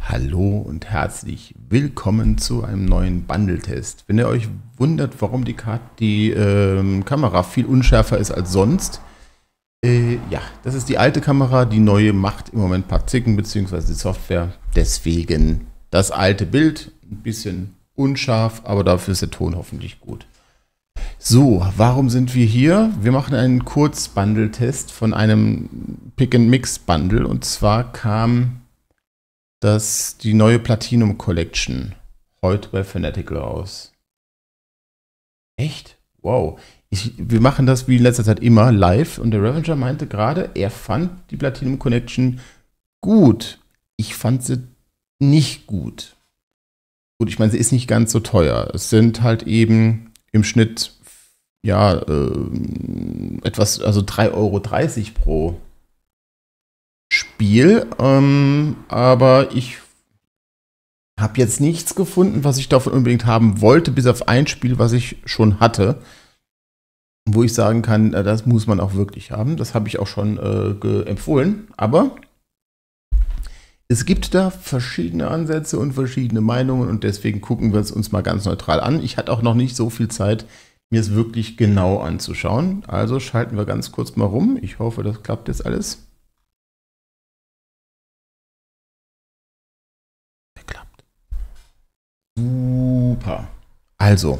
Hallo und herzlich willkommen zu einem neuen Bundle-Test. Wenn ihr euch wundert, warum die Kamera viel unschärfer ist als sonst, ja, das ist die alte Kamera, die neue macht im Moment ein paar Zicken, beziehungsweise die Software. Deswegen das alte Bild, ein bisschen unscharf, aber dafür ist der Ton hoffentlich gut. So, warum sind wir hier? Wir machen einen Kurz-Bundle-Test von einem Pick-and-Mix-Bundle, und zwar kam die neue Platinum Collection heute bei Fanatical raus. Echt? Wow. Wir machen das wie in letzter Zeit immer live, und der Revenger meinte gerade, er fand die Platinum Collection gut. Ich fand sie nicht gut. Gut, ich meine, sie ist nicht ganz so teuer. Es sind halt eben im Schnitt, ja, etwas, also 3,30 € pro Spiel, aber ich habe jetzt nichts gefunden, was ich davon unbedingt haben wollte, bis auf ein Spiel, was ich schon hatte, wo ich sagen kann, das muss man auch wirklich haben. Das habe ich auch schon empfohlen, aber es gibt da verschiedene Ansätze und verschiedene Meinungen, und deswegen gucken wir es uns mal ganz neutral an. Ich hatte auch noch nicht so viel Zeit, mir es wirklich genau anzuschauen. Also schalten wir ganz kurz mal rum. Ich hoffe, das klappt jetzt alles. Klappt. Super. Also,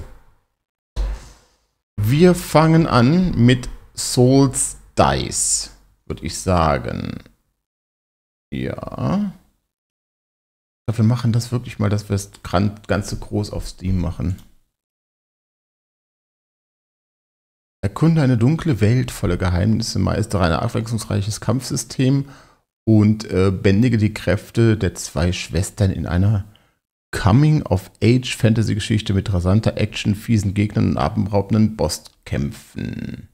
wir fangen an mit Souls Dice, würde ich sagen. Ja. Ich glaube, wir machen das wirklich mal, dass wir das Ganze groß auf Steam machen. Erkunde eine dunkle Welt voller Geheimnisse, meistere ein abwechslungsreiches Kampfsystem und bändige die Kräfte der zwei Schwestern in einer Coming-of-Age-Fantasy-Geschichte mit rasanter Action, fiesen Gegnern und atemberaubenden Bosskämpfen.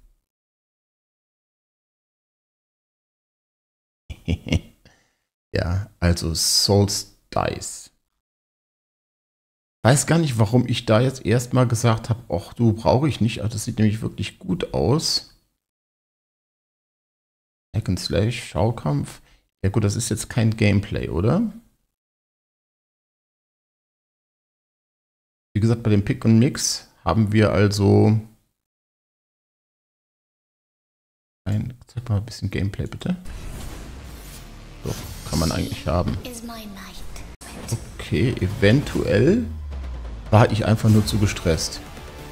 Ja, also Souls Dice. Weiß gar nicht, warum ich da jetzt erstmal gesagt habe, ach du, brauche ich nicht. Also das sieht nämlich wirklich gut aus. Hack and Slash, Schaukampf. Ja gut, das ist jetzt kein Gameplay, oder? Wie gesagt, bei dem Pick und Mix haben wir also zeig mal ein bisschen Gameplay, bitte. Doch, kann man eigentlich haben. Okay, eventuell war ich einfach nur zu gestresst.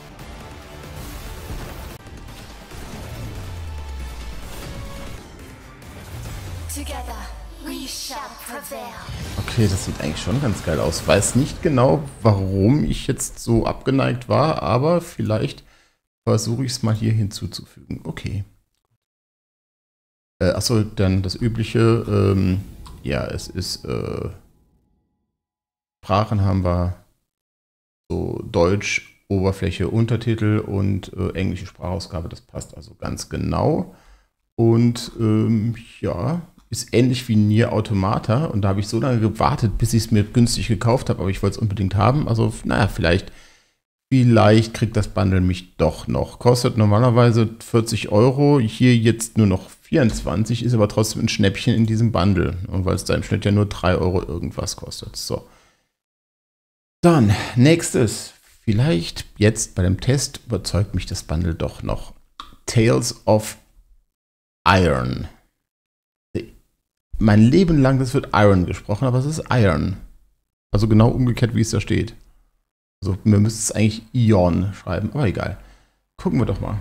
Okay, das sieht eigentlich schon ganz geil aus. Weiß nicht genau, warum ich jetzt so abgeneigt war, aber vielleicht versuche ich es mal hier hinzuzufügen. Okay. Achso, dann das Übliche. Ja, es ist Sprachen haben wir so Deutsch, Oberfläche, Untertitel und englische Sprachausgabe. Das passt also ganz genau. Und ja, ist ähnlich wie Nier Automata. Und da habe ich so lange gewartet, bis ich es mir günstig gekauft habe, aber ich wollte es unbedingt haben. Also, naja, vielleicht kriegt das Bundle mich doch noch. Kostet normalerweise 40 €, hier jetzt nur noch 24, ist aber trotzdem ein Schnäppchen in diesem Bundle. Und weil es da im Schnitt ja nur 3 € irgendwas kostet. So. Dann, nächstes. Vielleicht jetzt bei dem Test überzeugt mich das Bundle doch noch. Tales of Iron. Mein Leben lang, das wird Iron gesprochen, aber es ist Iron. Also genau umgekehrt, wie es da steht. Also wir müssten es eigentlich Ion schreiben, aber egal. Gucken wir doch mal.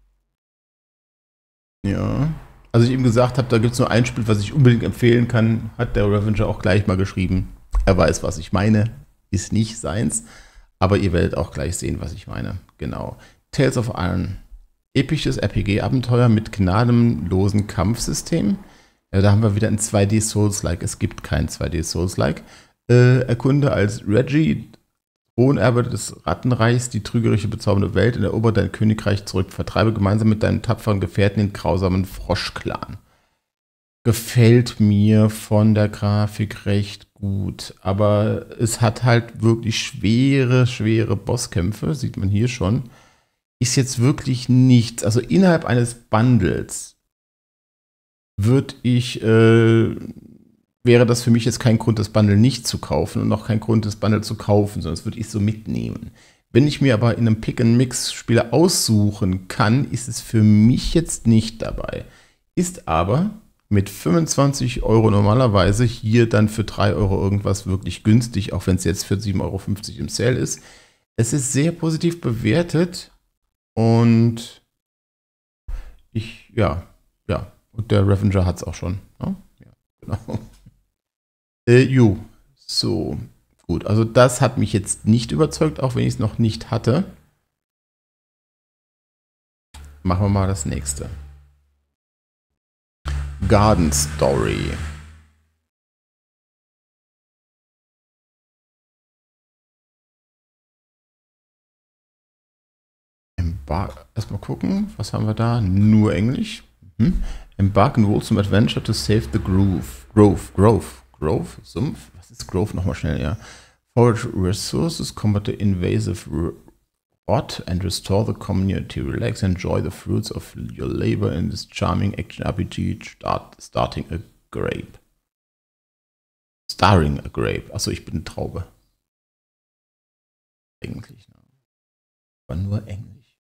Ja. Also ich eben gesagt habe, da gibt es nur ein Spiel, was ich unbedingt empfehlen kann, hat der Revenger auch gleich mal geschrieben. Er weiß, was ich meine. Ist nicht seins. Aber ihr werdet auch gleich sehen, was ich meine. Genau. Tales of Iron. Episches RPG-Abenteuer mit gnadenlosem Kampfsystem. Ja, da haben wir wieder ein 2D Souls-like. Es gibt kein 2D Souls-like. Erkunde als Reggie, Thronerbe des Rattenreichs, die trügerische, bezaubernde Welt, erober dein Königreich zurück. Vertreibe gemeinsam mit deinen tapferen Gefährten den grausamen Froschclan. Gefällt mir von der Grafik recht gut, aber es hat halt wirklich schwere Bosskämpfe, sieht man hier schon. Ist jetzt wirklich nichts, also innerhalb eines Bundles würde wäre das für mich jetzt kein Grund, das Bundle nicht zu kaufen und auch kein Grund, das Bundle zu kaufen, sondern das würde ich so mitnehmen. Wenn ich mir aber in einem Pick-and-Mix-Spieler aussuchen kann, ist es für mich jetzt nicht dabei. Ist aber mit 25 Euro normalerweise hier dann für 3 Euro irgendwas wirklich günstig, auch wenn es jetzt für 7,50 Euro im Sale ist. Es ist sehr positiv bewertet und ja. Und der Ravager hat es auch schon. Ne? Ja, genau. So, gut. Also das hat mich jetzt nicht überzeugt, auch wenn ich es noch nicht hatte. Machen wir mal das nächste. Garden Story. Erstmal gucken, was haben wir da? Nur Englisch. Embark and wholesome adventure to save the Grove? Sumpf? Was ist Grove? Nochmal schnell, ja. Forage resources, combat the invasive rot and restore the community. Relax, enjoy the fruits of your labor in this charming action RPG starting a grape. Starring a grape. Achso, ich bin eine Traube. Eigentlich. Aber nur Englisch.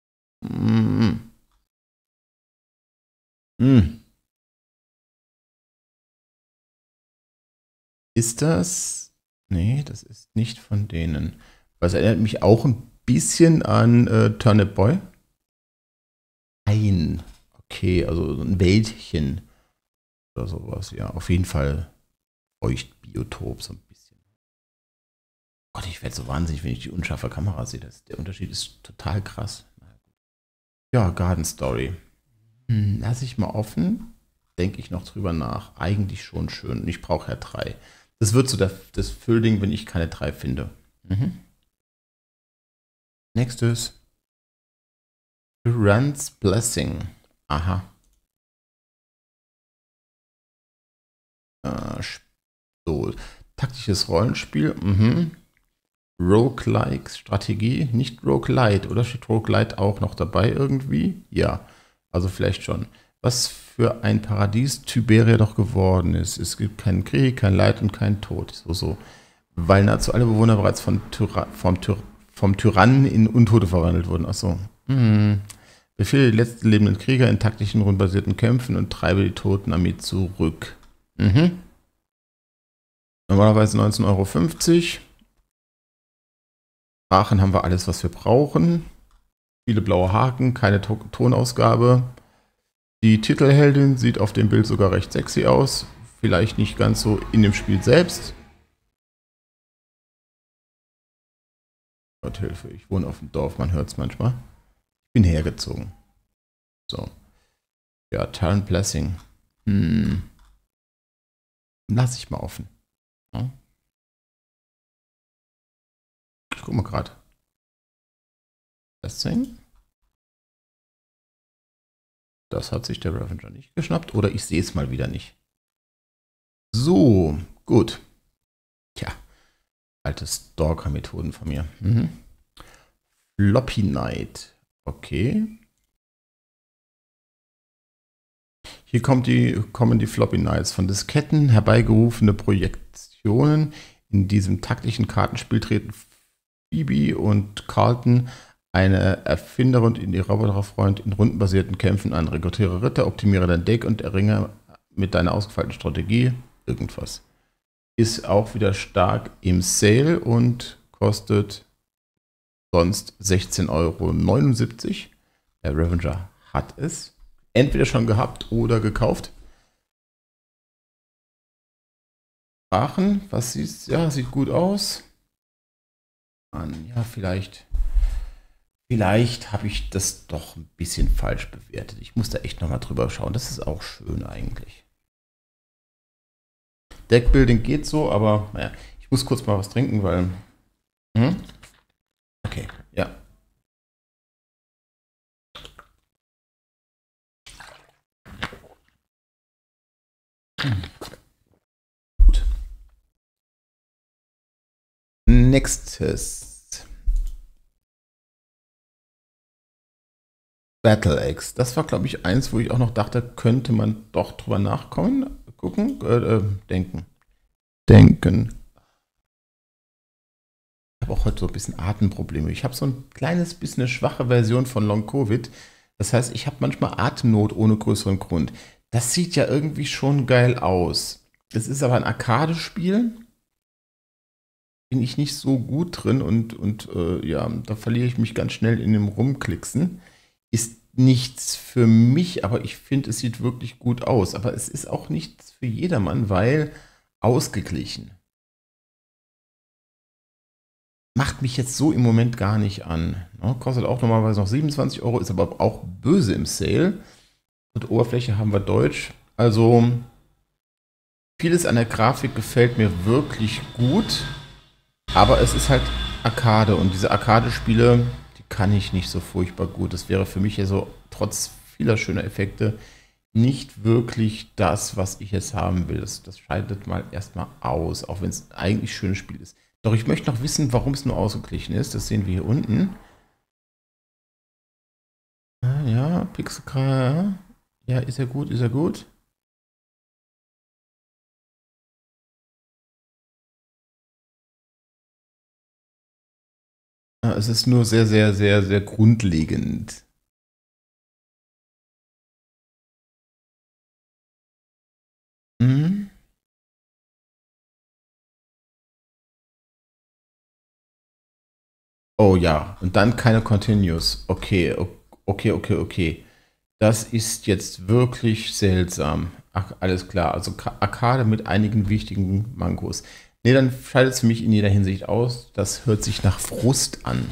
Ist das? Nee, das ist nicht von denen. Was erinnert mich auch ein bisschen an Turnip Boy. Nein. Okay, also ein Wäldchen oder sowas. Ja, auf jeden Fall Feuchtbiotop, so ein bisschen. Gott, ich werde so wahnsinnig, wenn ich die unscharfe Kamera sehe. Der Unterschied ist total krass. Ja, Garden Story. Lass ich mal offen. Denke ich noch drüber nach. Eigentlich schon schön. Ich brauche ja 3. Das wird so das Füllding, wenn ich keine 3 finde. Nächstes. Rand's Blessing. Aha. So. Taktisches Rollenspiel. Roguelike Strategie. Nicht Roguelite. Oder steht Roguelite auch noch dabei irgendwie? Ja. Also vielleicht schon. Was für ein Paradies Thyberia doch geworden ist. Es gibt keinen Krieg, kein Leid und keinen Tod. So. Weil nahezu alle Bewohner bereits vom Tyrannen in Untote verwandelt wurden. Achso. Befehle die letzten lebenden Krieger in taktischen, rundenbasierten Kämpfen und treibe die Totenarmee zurück. Normalerweise 19,50 Euro. Aachen haben wir alles, was wir brauchen. Viele blaue Haken, keine Tonausgabe. Die Titelheldin sieht auf dem Bild sogar recht sexy aus. Vielleicht nicht ganz so in dem Spiel selbst. Gott Hilfe, ich wohne auf dem Dorf, man hört es manchmal. Ich bin hergezogen. So. Ja, Talent Blessing. Lass ich mal offen. Ja. Ich guck mal gerade. Blessing. Das hat sich der Ravager nicht geschnappt. Oder ich sehe es mal wieder nicht. So, gut. Tja. Alte Stalker-Methoden von mir. Floppy Knight. Okay. Hier kommen die Floppy Knights von Disketten, herbeigerufene Projektionen. In diesem taktischen Kartenspiel treten Phoebe und Carlton, eine Erfinderin und ihr Roboterfreund, in rundenbasierten Kämpfen an. Rekrutiere Ritter, optimiere dein Deck und erringe mit deiner ausgefeilten Strategie irgendwas. Ist auch wieder stark im Sale und kostet sonst 16,79 Euro. Der Ravager hat es entweder schon gehabt oder gekauft. Aachen, was sieht, ja, sieht gut aus. Ja, vielleicht habe ich das doch ein bisschen falsch bewertet. Ich muss da echt nochmal drüber schauen. Das ist auch schön eigentlich. Deckbuilding geht so, aber naja, ich muss kurz mal was trinken, weil... Okay, ja. Gut. Nächstes. Battle Axe. Das war, glaube ich, eins, wo ich auch noch dachte, könnte man doch drüber denken. denken. Ich habe auch heute so ein bisschen Atemprobleme. Ich habe so ein kleines bisschen eine schwache Version von Long Covid. Das heißt, ich habe manchmal Atemnot ohne größeren Grund. Das sieht ja irgendwie schon geil aus. Es ist aber ein Arcade-Spiel. Bin ich nicht so gut drin und ja, da verliere ich mich ganz schnell in dem Rumklicksen. Ist nichts für mich, aber ich finde, es sieht wirklich gut aus. Aber es ist auch nichts für jedermann, weil ausgeglichen. Macht mich jetzt so im Moment gar nicht an. Ne? Kostet auch normalerweise noch 27 Euro, ist aber auch böse im Sale. Und Oberfläche haben wir Deutsch. Also vieles an der Grafik gefällt mir wirklich gut. Aber es ist halt Arcade und diese Arcade-Spiele, die kann ich nicht so furchtbar gut. Das wäre für mich ja so, trotz vieler schöner Effekte, nicht wirklich das, was ich jetzt haben will. Das scheidet mal erstmal aus, auch wenn es eigentlich ein schönes Spiel ist. Doch ich möchte noch wissen, warum es nur ausgeglichen ist. Das sehen wir hier unten. Ja, Pixel. Ja, ist er gut, ist er gut? Ja, es ist nur sehr, sehr, sehr, sehr grundlegend. Mhm. Oh ja, und dann keine Continues. Okay, okay. Das ist jetzt wirklich seltsam. Ach, alles klar. Also Arcade mit einigen wichtigen Mankos. Nee, dann scheidet es für mich in jeder Hinsicht aus. Das hört sich nach Frust an.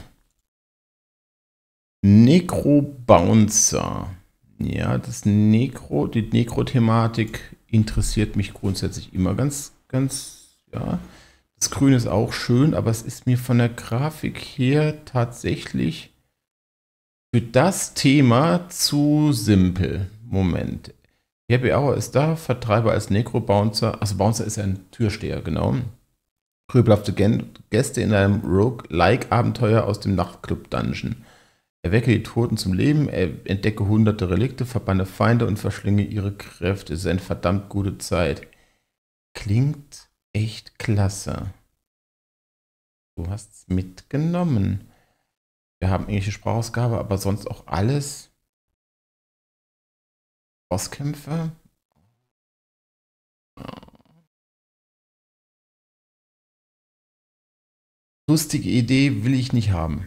Necro-Bouncer. Ja, die Necro-Thematik interessiert mich grundsätzlich immer ja. Das Grün ist auch schön, aber es ist mir von der Grafik her tatsächlich für das Thema zu simpel. Moment. Happy Hour ist da, Vertreiber als Necro-Bouncer. Also Bouncer ist ja ein Türsteher, genau. Rübelhafte Gäste in einem Rogue-like-Abenteuer aus dem Nachtclub-Dungeon. Erwecke die Toten zum Leben, entdecke hunderte Relikte, verbanne Feinde und verschlinge ihre Kräfte. Es ist eine verdammt gute Zeit. Klingt echt klasse. Du hast es mitgenommen. Wir haben englische Sprachausgabe, aber sonst auch alles. Bosskämpfe. Lustige Idee will ich nicht haben.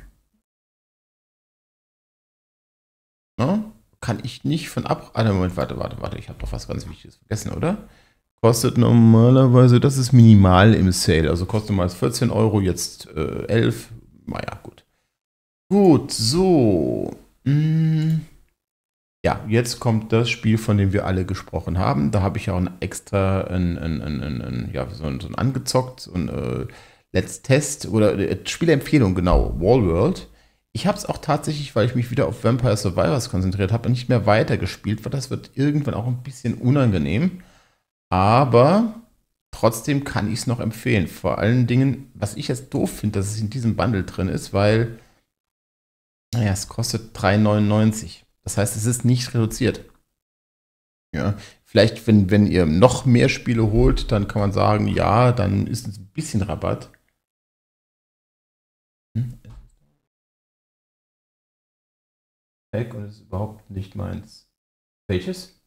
Ne? Kann ich nicht von ab. Ah, Moment, warte. Ich habe doch was ganz Wichtiges vergessen, oder? Kostet normalerweise, das ist minimal im Sale. Also kostet mal 14 Euro, jetzt 11. Naja, gut. Gut, so. Ja, jetzt kommt das Spiel, von dem wir alle gesprochen haben. Da habe ich ja auch extra so ein angezockt und Let's Test oder Spielempfehlung, genau, Wallworld. Ich habe es auch tatsächlich, weil ich mich wieder auf Vampire Survivors konzentriert habe, nicht mehr weitergespielt, weil das wird irgendwann auch ein bisschen unangenehm. Aber trotzdem kann ich es noch empfehlen. Vor allen Dingen, was ich jetzt doof finde, dass es in diesem Bundle drin ist, weil, naja, es kostet 3,99. Das heißt, es ist nicht reduziert. Ja, vielleicht, wenn ihr noch mehr Spiele holt, dann kann man sagen, ja, dann ist es ein bisschen Rabatt. Und ist überhaupt nicht meins. Welches?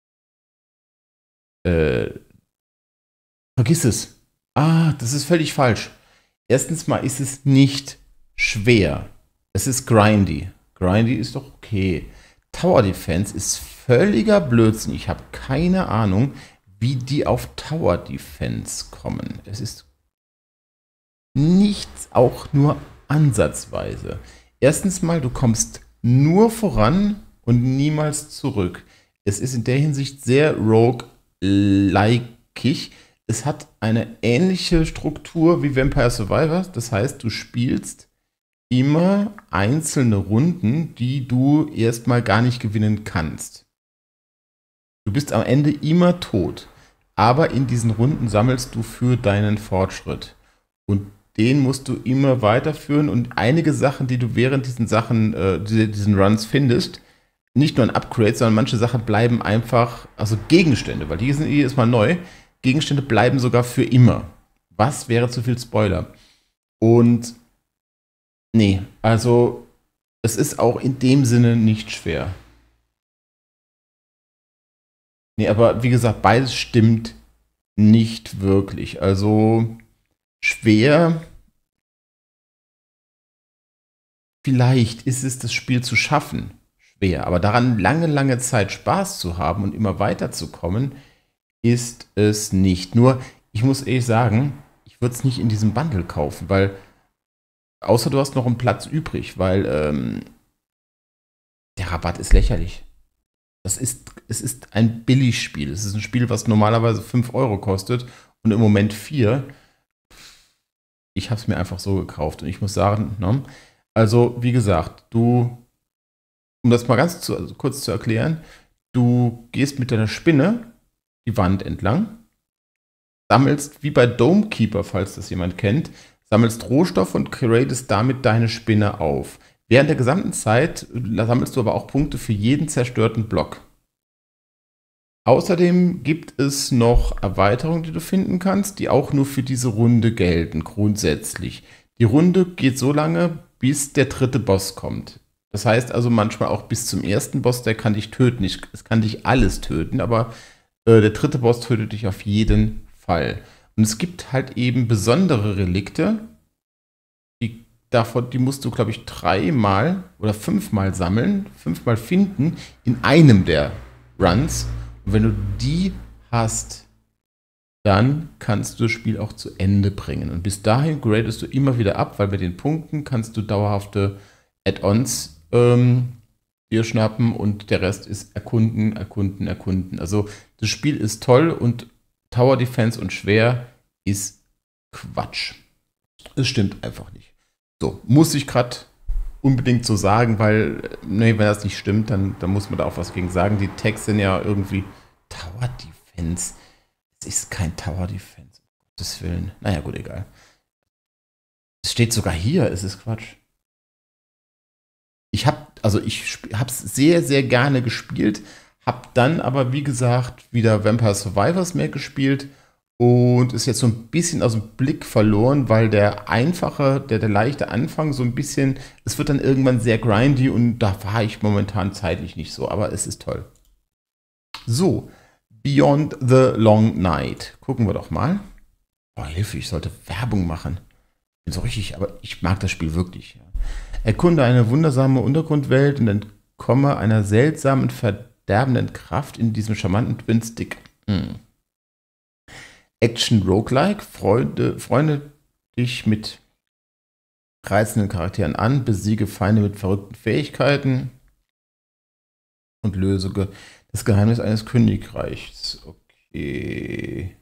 Vergiss es. Ah, das ist völlig falsch. Erstens mal ist es nicht schwer. Es ist grindy. Grindy ist doch okay. Tower Defense ist völliger Blödsinn. Ich habe keine Ahnung, wie die auf Tower Defense kommen. Es ist nichts, auch nur ansatzweise. Erstens mal, du kommst nur voran und niemals zurück. Es ist in der Hinsicht sehr rogue-likeig. Es hat eine ähnliche Struktur wie Vampire Survivors. Das heißt, du spielst immer einzelne Runden, die du erstmal gar nicht gewinnen kannst. Du bist am Ende immer tot. Aber in diesen Runden sammelst du für deinen Fortschritt. Und den musst du immer weiterführen. Und einige Sachen, die du während diesen Runs findest, nicht nur ein Upgrade, sondern manche Sachen bleiben einfach, also Gegenstände, weil die sind jedes Mal neu. Gegenstände bleiben sogar für immer. Was wäre zu viel Spoiler? Und nee, also es ist auch in dem Sinne nicht schwer. Nee, aber wie gesagt, beides stimmt nicht wirklich. Also schwer, vielleicht ist es, das Spiel zu schaffen. Schwer. Aber daran lange, lange Zeit Spaß zu haben und immer weiterzukommen, ist es nicht. Nur, ich muss ehrlich sagen, ich würde es nicht in diesem Bundle kaufen, weil, außer du hast noch einen Platz übrig, weil der Rabatt ist lächerlich. Es ist ein Billigspiel. Es ist ein Spiel, was normalerweise 5 Euro kostet und im Moment 4. Ich habe es mir einfach so gekauft und ich muss sagen, ne? Also wie gesagt, um das mal also kurz zu erklären, du gehst mit deiner Spinne die Wand entlang, sammelst, wie bei Domekeeper, falls das jemand kennt, sammelst Rohstoff und createst damit deine Spinne auf. Während der gesamten Zeit sammelst du aber auch Punkte für jeden zerstörten Block. Außerdem gibt es noch Erweiterungen, die du finden kannst, die auch nur für diese Runde gelten, grundsätzlich. Die Runde geht so lange, bis der dritte Boss kommt. Das heißt also manchmal auch bis zum ersten Boss, der kann dich töten. Es kann dich alles töten, aber der dritte Boss tötet dich auf jeden Fall. Und es gibt halt eben besondere Relikte, die musst du, glaube ich, 3-mal oder 5-mal sammeln, 5-mal finden in einem der Runs. Und wenn du die hast, dann kannst du das Spiel auch zu Ende bringen. Und bis dahin gradest du immer wieder ab, weil bei den Punkten kannst du dauerhafte Add-ons dir schnappen und der Rest ist erkunden, erkunden, erkunden. Also das Spiel ist toll und Tower Defense und schwer ist Quatsch. Es stimmt einfach nicht. So, muss ich gerade unbedingt so sagen, weil, nee, wenn das nicht stimmt, dann muss man da auch was gegen sagen. Die Tags sind ja irgendwie Tower Defense. Es ist kein Tower Defense, um Gottes Willen. Naja, gut, egal. Es steht sogar hier, es ist Quatsch. Ich habe es sehr, sehr gerne gespielt, habe dann aber, wie gesagt, wieder Vampire Survivors mehr gespielt und ist jetzt so ein bisschen aus dem Blick verloren, weil der leichte Anfang so ein bisschen, es wird dann irgendwann sehr grindy und da war ich momentan zeitlich nicht so, aber es ist toll. So, Beyond the Long Night. Gucken wir doch mal. Oh, Hilfe, ich sollte Werbung machen. Bin so richtig, aber ich mag das Spiel wirklich. Ja. Erkunde eine wundersame Untergrundwelt und entkomme einer seltsamen, verderbenden Kraft in diesem charmanten Twin-Stick. Action-Roguelike. Freunde dich mit reizenden Charakteren an, besiege Feinde mit verrückten Fähigkeiten und löse das Geheimnis eines Königreichs. Okay.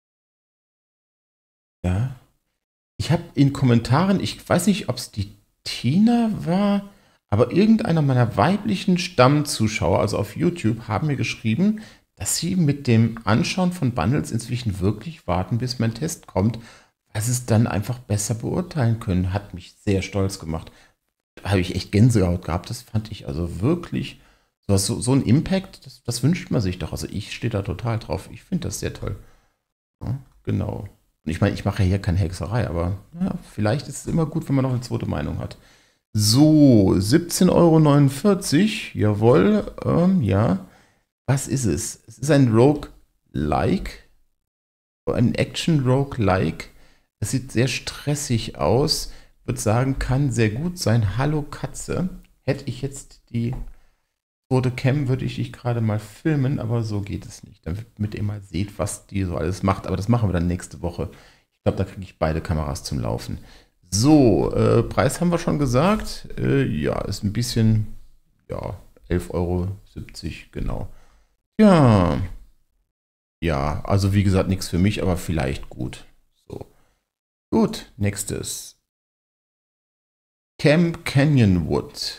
Ja. Ich habe in Kommentaren, ich weiß nicht, ob es die Tina war, aber irgendeiner meiner weiblichen Stammzuschauer, also auf YouTube, haben mir geschrieben, dass sie mit dem Anschauen von Bundles inzwischen wirklich warten, bis mein Test kommt, weil sie es dann einfach besser beurteilen können. Hat mich sehr stolz gemacht. Da habe ich echt Gänsehaut gehabt. Das fand ich also wirklich so ein Impact, das wünscht man sich doch. Also ich stehe da total drauf. Ich finde das sehr toll. Ja, genau. Und ich meine, ich mache ja hier keine Hexerei, aber ja, vielleicht ist es immer gut, wenn man noch eine zweite Meinung hat. So, 17,49 €. Jawohl, ja. Was ist es? Es ist ein Roguelike. Ein Action-Roguelike. Es sieht sehr stressig aus. Ich würde sagen, kann sehr gut sein. Hallo Katze. Hätte ich jetzt die zweite Cam, würde ich dich gerade mal filmen, aber so geht es nicht. Damit ihr mal seht, was die so alles macht. Aber das machen wir dann nächste Woche. Ich glaube, da kriege ich beide Kameras zum Laufen. So, Preis haben wir schon gesagt. Ja, ist ein bisschen, ja, 11,70 €, genau. Ja. Ja, also wie gesagt, nichts für mich, aber vielleicht gut. So. Gut, nächstes. Camp Canyonwood.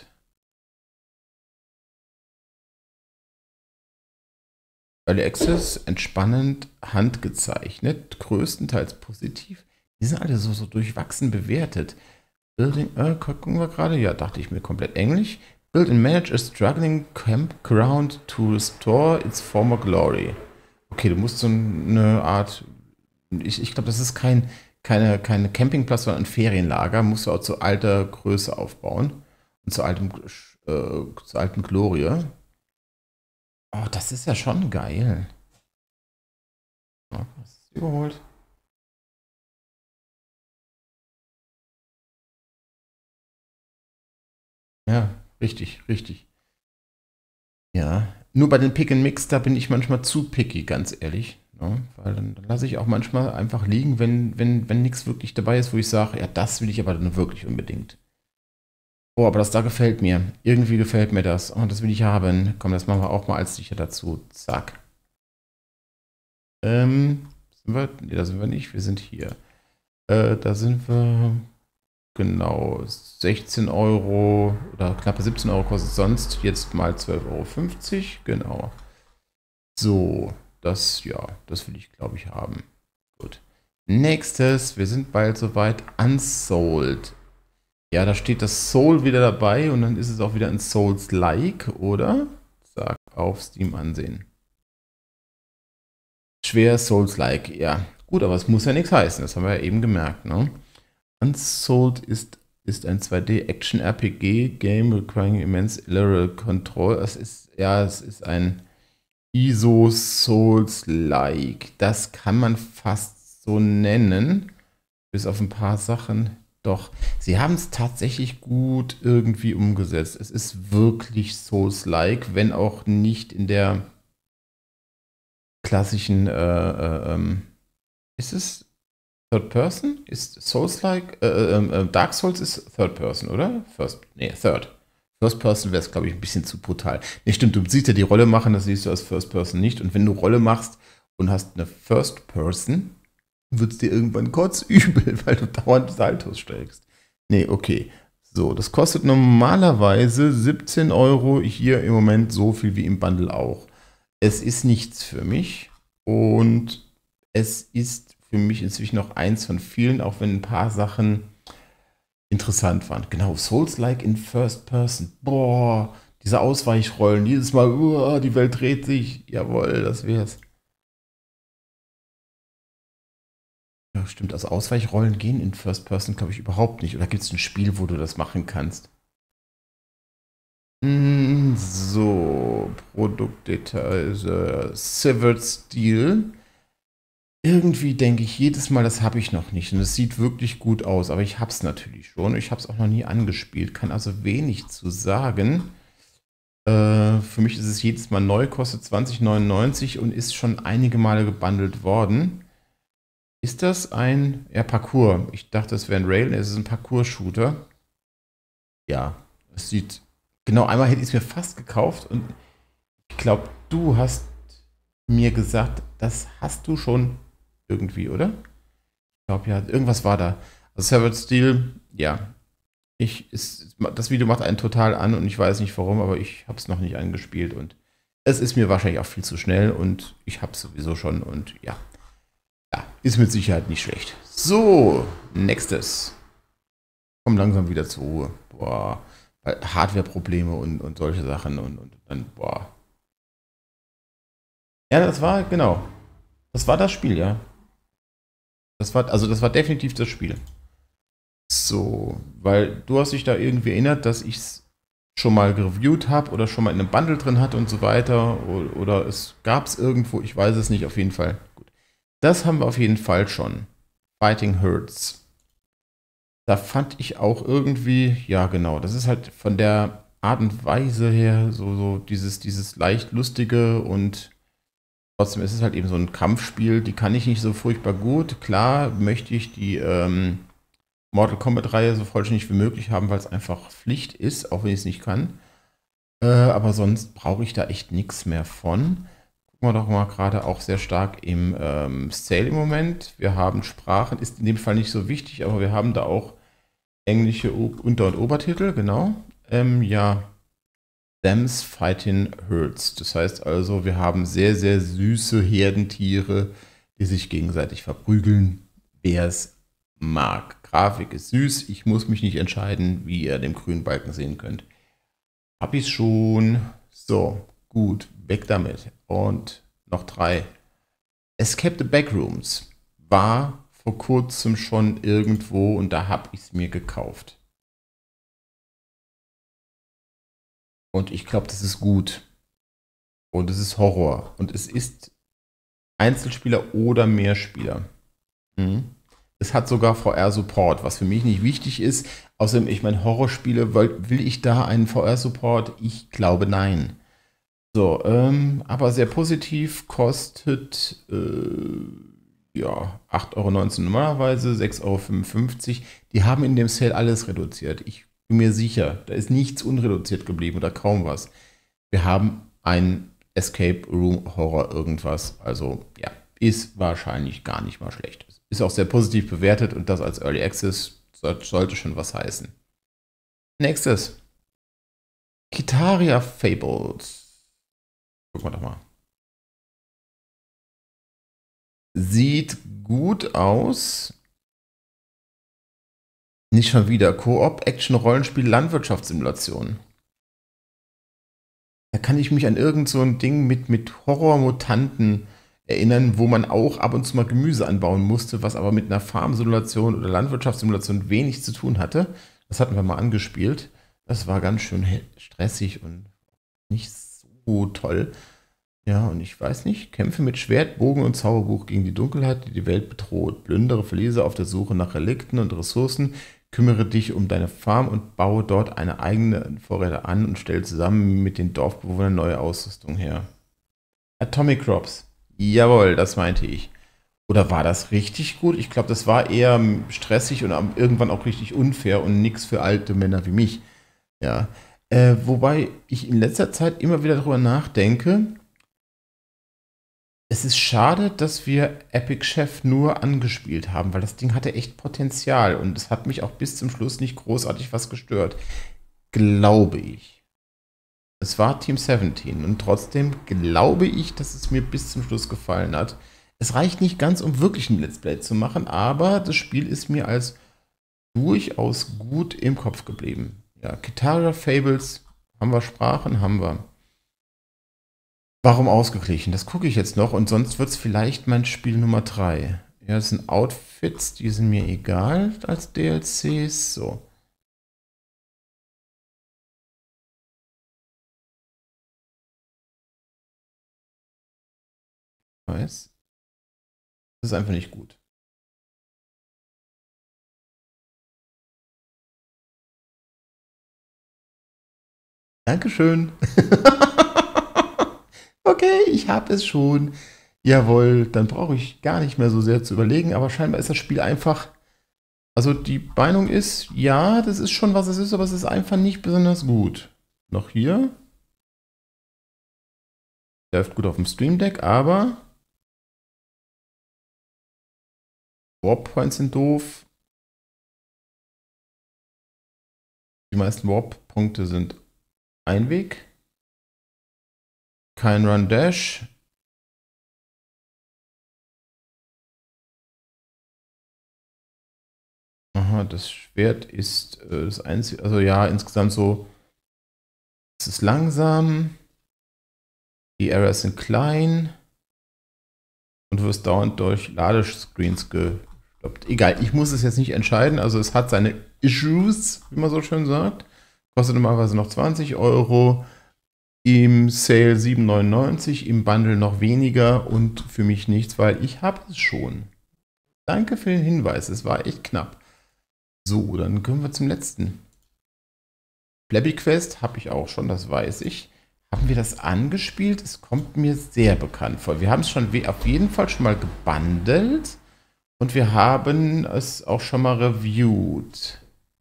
Early Access, entspannend, handgezeichnet, größtenteils positiv. Die sind alle so durchwachsen bewertet. Building, gucken wir gerade, ja, dachte ich mir komplett Englisch. Build and manage a struggling campground to restore its former glory. Okay, du musst so eine Art, ich glaube, das ist kein keine Campingplatz, sondern ein Ferienlager. Musst du auch zu alter Größe aufbauen. Und zu altem Glorie. Oh, das ist ja schon geil. Ja, das ist überholt. Ja, richtig, richtig. Ja, nur bei den Pick and Mix, da bin ich manchmal zu picky, ganz ehrlich. Ne? Weil dann lasse ich auch manchmal einfach liegen, wenn nichts wirklich dabei ist, wo ich sage, ja, das will ich aber dann wirklich unbedingt. Oh, aber das da gefällt mir. Irgendwie gefällt mir das. Oh, das will ich haben. Komm, das machen wir auch mal als sicher dazu. Zack. Sind wir? Nee, da sind wir nicht. Wir sind hier. Da sind wir. Genau. 16 Euro oder knappe 17 Euro kostet sonst. Jetzt mal 12,50 Euro. Genau. So, das, ja, das will ich, glaube ich, haben. Gut. Nächstes, wir sind bald soweit. Unsold. Ja, da steht das Soul wieder dabei und dann ist es auch wieder ein Souls-like, oder? Sag auf Steam ansehen. Schwer Souls-like, ja. Gut, aber es muss ja nichts heißen, das haben wir ja eben gemerkt, ne? Unsold ist ein 2D-Action-RPG-Game requiring immense lateral control. Es ist ein ISO Souls-like. Das kann man fast so nennen. Bis auf ein paar Sachen. Doch, sie haben es tatsächlich gut irgendwie umgesetzt. Es ist wirklich Souls-like, wenn auch nicht in der klassischen, ist es Third Person? Ist Souls-like? Dark Souls ist Third Person, oder? Nee, Third. First Person wäre es, glaube ich, ein bisschen zu brutal. Nee, stimmt, du siehst ja die Rolle machen, das siehst du als First Person nicht. Und wenn du Rolle machst und hast eine First Person, wird es dir irgendwann kotzübel, weil du dauernd Saltos steigst. Nee, okay. So, das kostet normalerweise 17 Euro, hier im Moment so viel wie im Bundle auch. Es ist nichts für mich und es ist für mich inzwischen noch eins von vielen, auch wenn ein paar Sachen interessant waren. Genau, Souls-like in First Person. Boah, diese Ausweichrollen, jedes Mal, die Welt dreht sich. Jawohl, das wär's. Ja, stimmt, also Ausweichrollen gehen in First Person, glaube ich, überhaupt nicht. Oder gibt es ein Spiel, wo du das machen kannst? So, Produktdetails, Severed Steel. Irgendwie denke ich jedes Mal, das habe ich noch nicht. Und es sieht wirklich gut aus, aber ich habe es natürlich schon. Ich habe es auch noch nie angespielt, kann also wenig zu sagen. Für mich ist es jedes Mal neu, kostet 20,99 und ist schon einige Male gebundelt worden. Ist das ein Parcours? Ich dachte, es wäre ein Rail. Es ist ein Parcours-Shooter. Ja, es sieht. Genau, einmal hätte ich es mir fast gekauft und ich glaube, du hast mir gesagt, das hast du schon irgendwie, oder? Ich glaube, ja, irgendwas war da. Also Severed Steel, ja. Das Video macht einen total an und ich weiß nicht warum, aber ich habe es noch nicht angespielt und es ist mir wahrscheinlich auch viel zu schnell und ich habe es sowieso schon und ja. Ja, ist mit Sicherheit nicht schlecht. So, nächstes. Komm langsam wieder zur Ruhe. Boah, Hardware-Probleme und solche Sachen und dann, boah. Ja, das war, genau. Das war das Spiel, ja. Das war definitiv das Spiel. So, weil du hast dich da irgendwie erinnert, dass ich es schon mal gereviewt habe oder schon mal in einem Bundle drin hatte und so weiter. Oder es gab es irgendwo, ich weiß es nicht, auf jeden Fall. Gut. Das haben wir auf jeden Fall schon. Fighting Hurts. Da fand ich auch irgendwie, ja genau, das ist halt von der Art und Weise her so dieses leicht lustige und trotzdem ist es halt eben so ein Kampfspiel, die kann ich nicht so furchtbar gut. Klar möchte ich die Mortal Kombat-Reihe so vollständig wie möglich haben, weil es einfach Pflicht ist, auch wenn ich es nicht kann. Aber sonst brauche ich da echt nichts mehr von. Gucken wir doch mal gerade auch sehr stark im Sale im Moment. Wir haben Sprachen, ist in dem Fall nicht so wichtig, aber wir haben da auch englische Unter- und Obertitel, genau. Ja, Them's Fighting Herds. Das heißt also, wir haben sehr, sehr süße Herdentiere, die sich gegenseitig verprügeln, wer es mag. Grafik ist süß, ich muss mich nicht entscheiden, wie ihr den grünen Balken sehen könnt. Hab ich's schon. So, gut, weg damit. Und noch drei. Escape the Backrooms war vor kurzem schon irgendwo und da habe ich es mir gekauft. Und ich glaube, das ist gut. Und es ist Horror. Und es ist Einzelspieler oder Mehrspieler. Mhm. Es hat sogar VR-Support, was für mich nicht wichtig ist. Außerdem, ich meine, Horrorspiele, will ich da einen VR-Support? Ich glaube, nein. So, aber sehr positiv, kostet ja 8,19 € normalerweise, 6,55 €. Die haben in dem Sale alles reduziert. Ich bin mir sicher, da ist nichts unreduziert geblieben oder kaum was. Wir haben ein Escape Room Horror irgendwas. Also ja, ist wahrscheinlich gar nicht mal schlecht. Ist auch sehr positiv bewertet und das als Early Access sollte schon was heißen. Nächstes. Kitaria Fables. Gucken wir doch mal. Sieht gut aus. Nicht schon wieder. Koop, Action, Rollenspiel, Landwirtschaftssimulation. Da kann ich mich an irgend so ein Ding mit Horrormutanten erinnern, wo man auch ab und zu mal Gemüse anbauen musste, was aber mit einer Farmsimulation oder Landwirtschaftssimulation wenig zu tun hatte. Das hatten wir mal angespielt. Das war ganz schön stressig und nicht so toll. Ja, und ich weiß nicht, kämpfe mit Schwert, Bogen und Zauberbuch gegen die Dunkelheit, die die Welt bedroht. Plündere Verliese auf der Suche nach Relikten und Ressourcen. Kümmere dich um deine Farm und baue dort eine eigene Vorräte an und stelle zusammen mit den Dorfbewohnern neue Ausrüstung her. Atomic Crops. Jawohl, das meinte ich. Oder war das richtig gut? Ich glaube, das war eher stressig und irgendwann auch richtig unfair und nichts für alte Männer wie mich. Ja. Wobei ich in letzter Zeit immer wieder darüber nachdenke, es ist schade, dass wir Epic Chef nur angespielt haben, weil das Ding hatte echt Potenzial und es hat mich auch bis zum Schluss nicht großartig was gestört. Glaube ich. Es war Team 17 und trotzdem glaube ich, dass es mir bis zum Schluss gefallen hat. Es reicht nicht ganz, um wirklich ein Let's Play zu machen, aber das Spiel ist mir als durchaus gut im Kopf geblieben. Ja, Kitaria Fables, haben wir Sprachen, haben wir. Warum ausgeglichen? Das gucke ich jetzt noch und sonst wird es vielleicht mein Spiel Nummer 3. Ja, das sind Outfits, die sind mir egal als DLCs. So. Weiß. Das ist einfach nicht gut. Dankeschön. Okay, ich habe es schon. Jawohl, dann brauche ich gar nicht mehr so sehr zu überlegen, aber scheinbar ist das Spiel einfach. Also die Meinung ist, ja, das ist schon, was es ist, aber es ist einfach nicht besonders gut. Noch hier. Läuft gut auf dem Stream Deck, aber Warp Points sind doof. Die meisten Warp-Punkte sind Einweg. Kein Run Dash. Aha, das Schwert ist das einzige. Also ja, insgesamt so. Es ist langsam. Die Errors sind klein. Und du wirst dauernd durch Ladescreens gestoppt. Egal, ich muss es jetzt nicht entscheiden. Also es hat seine Issues, wie man so schön sagt. Kostet normalerweise noch 20 €. Im Sale 7,99, im Bundle noch weniger und für mich nichts, weil ich habe es schon. Danke für den Hinweis, es war echt knapp. So, dann kommen wir zum letzten. Flabby Quest habe ich auch schon, das weiß ich. Haben wir das angespielt? Es kommt mir sehr bekannt vor. Wir haben es schon auf jeden Fall schon mal gebundelt und wir haben es auch schon mal reviewed.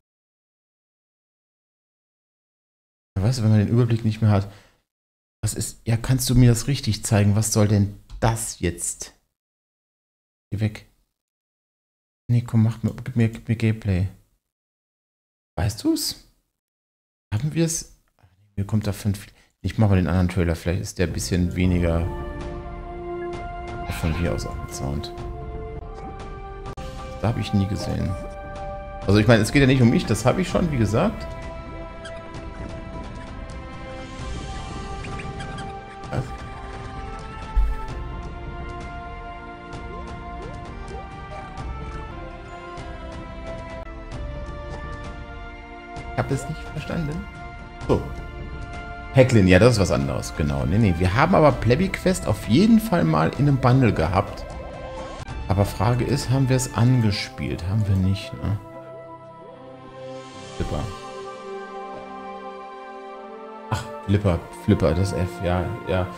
Weißt du, wenn man den Überblick nicht mehr hat. Was ist. Ja, kannst du mir das richtig zeigen? Was soll denn das jetzt? Geh weg. Nee, komm, gib mir Gameplay. Weißt du's? Haben wir es? Mir kommt da 5. Ich mache mal den anderen Trailer. Vielleicht ist der ein bisschen weniger von hier aus auch mit Sound. Da habe ich nie gesehen. Also ich meine, es geht ja nicht um mich. Das habe ich schon, wie gesagt. Ich habe es nicht verstanden. So. Hacklin, ja, das ist was anderes, genau. Nee. Wir haben aber Plebby Quest auf jeden Fall mal in einem Bundle gehabt. Aber Frage ist, haben wir es angespielt? Haben wir nicht, ne? Flipper. Ach, Flipper, das F, ja.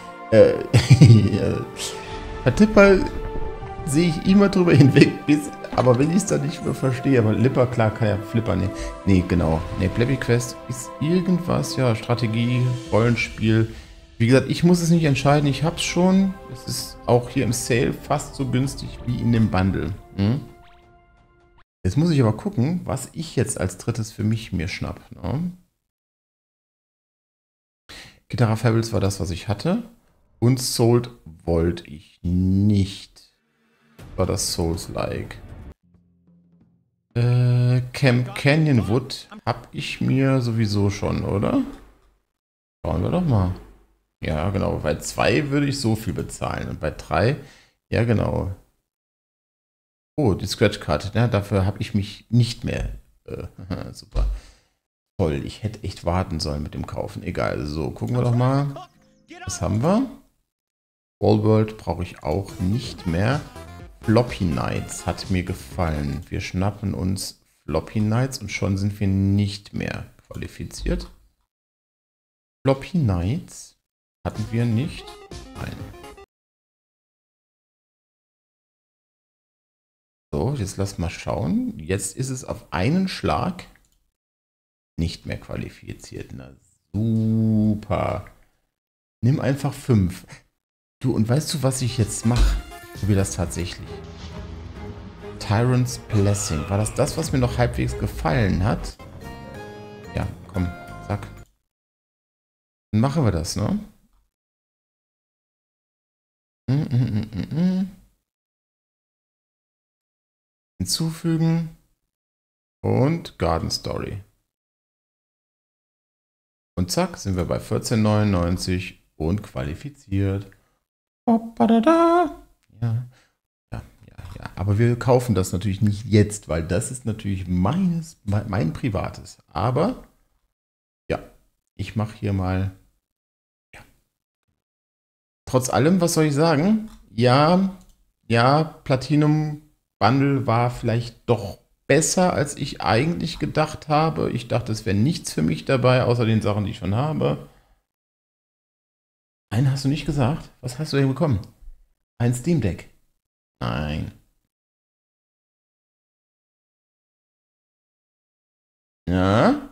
Vertipper sehe ich immer drüber hinweg, aber wenn ich es dann nicht mehr verstehe, aber Lipper, klar, kann ja Flipper, ne. Nee, genau. Ne, Plebby Quest ist irgendwas, ja, Strategie, Rollenspiel. Wie gesagt, ich muss es nicht entscheiden, ich hab's schon. Es ist auch hier im Sale fast so günstig wie in dem Bundle. Jetzt muss ich aber gucken, was ich jetzt als drittes für mich mir schnapp. Ne? Guitar Fables war das, was ich hatte. Und Sold wollte ich nicht. War das Souls-like. Camp Canyonwood habe ich mir sowieso schon, oder? Schauen wir doch mal. Ja, genau. Bei 2 würde ich so viel bezahlen. Und bei 3, ja, genau. Oh, die Scratch-Card. Ja, dafür habe ich mich nicht mehr. Super. Toll. Ich hätte echt warten sollen mit dem Kaufen. Egal. So, gucken wir doch mal. Was haben wir? Wallworld brauche ich auch nicht mehr. Floppy Knights hat mir gefallen. Wir schnappen uns Floppy Knights und schon sind wir nicht mehr qualifiziert. Floppy Knights hatten wir nicht. Nein. So, jetzt lass mal schauen. Jetzt ist es auf einen Schlag nicht mehr qualifiziert. Na super. Nimm einfach 5. Du, und weißt du, was ich jetzt mache? Ich probiere das tatsächlich. Tyrant's Blessing. War das, was mir noch halbwegs gefallen hat? Ja, komm, zack. Dann machen wir das, ne? Hinzufügen. Und Garden Story. Und zack, sind wir bei 14,99 und qualifiziert. Ja. Aber wir kaufen das natürlich nicht jetzt, weil das ist natürlich mein privates. Aber ja, ich mache hier mal. Ja. Trotz allem, was soll ich sagen? Ja, Platinum Bundle war vielleicht doch besser, als ich eigentlich gedacht habe. Ich dachte, es wäre nichts für mich dabei, außer den Sachen, die ich schon habe. Einen hast du nicht gesagt? Was hast du denn bekommen? Ein Steam Deck. Nein. Ja?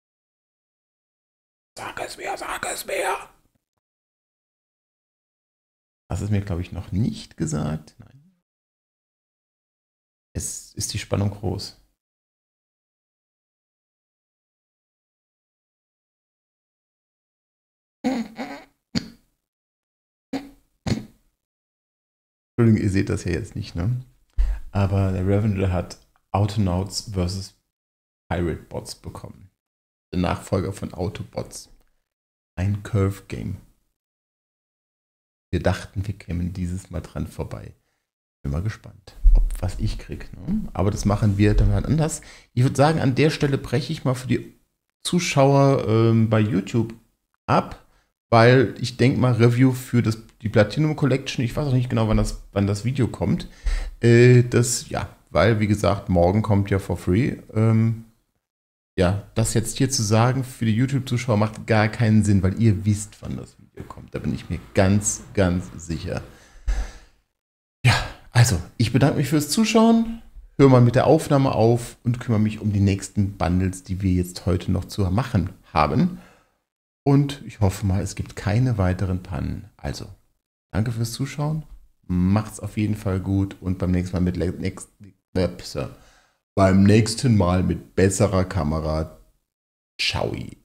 Sag es mir, sag es mir. Hast es mir, glaube ich, noch nicht gesagt? Nein. Es ist die Spannung groß. Entschuldigung, ihr seht das ja jetzt nicht, ne? Aber der Revenue hat Autonauts vs. Pirate Bots bekommen. Der Nachfolger von Autobots. Ein Curve-Game. Wir dachten, wir kämen dieses Mal dran vorbei. Bin mal gespannt, was ich kriege. Ne? Aber das machen wir dann mal anders. Ich würde sagen, an der Stelle breche ich mal für die Zuschauer bei YouTube ab, weil ich denke mal, Review für die Platinum Collection, ich weiß auch nicht genau, wann das Video kommt. Weil, wie gesagt, morgen kommt ja for free. Das jetzt hier zu sagen für die YouTube-Zuschauer macht gar keinen Sinn, weil ihr wisst, wann das Video kommt. Da bin ich mir ganz, ganz sicher. Ja, also, ich bedanke mich fürs Zuschauen, höre mal mit der Aufnahme auf und kümmere mich um die nächsten Bundles, die wir jetzt heute noch zu machen haben. Und ich hoffe mal, es gibt keine weiteren Pannen. Also, danke fürs Zuschauen, macht's auf jeden Fall gut und beim nächsten Mal mit besserer Kamera. Ciao.